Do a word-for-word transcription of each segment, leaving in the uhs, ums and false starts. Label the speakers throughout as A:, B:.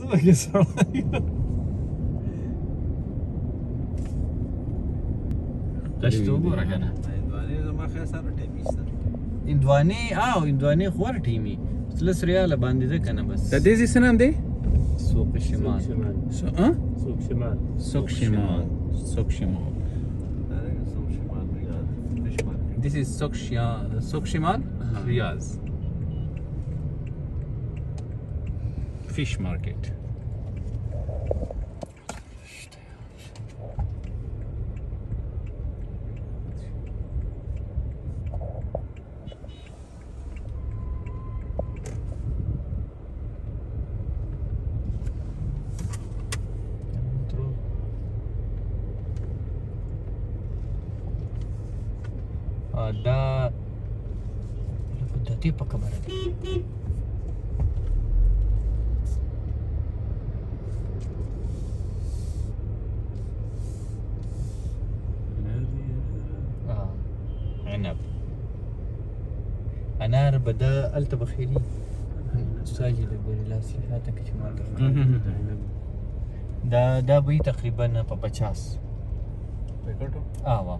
A: پکې سړی دشت وګوره که نه
B: هندوانې زما خیال سره ټیمي شته
A: هندوانې او هندوانې خو ور ټیمي لس ریاله باندې ده که نه بس
C: د دې ځای څه نام دی؟
A: سوق شمال
C: سوق شمال
A: سوق شمال سوق شمال This is سوق شمال سوق شمال ریاض fish market دا د دې په کمره دی عنب انار به د هلته به خیري استاد یې لګوري لاس یې شاته که چې ما دا دا به یې تقریبا په پچاس
B: پیکټو
A: آوا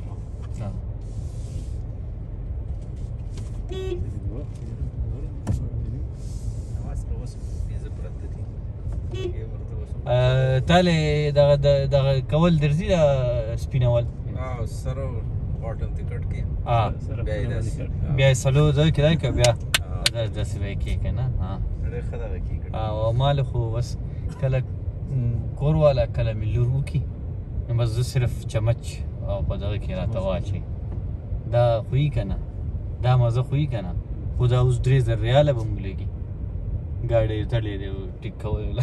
A: تاله دغه دغه کول درځي د سپینول
B: او سره واټن ټیکټ کې
A: ها
B: بیا یې داسې
A: بیا سلو ځای کې راکړه بیا داسې به یې کې که نه ها
B: ډېر ښه دغه کېږي
A: او مال خو بس کله کور والا کله مې لور وکړي نو بس زه صرف چمچ او په دغه کې راته واچوي دا خوي که نه دا مزه خوي که نه خو دا اوس درې زره ریاله به موږ لګي ګاډی یې تړلی دی ټیک کولو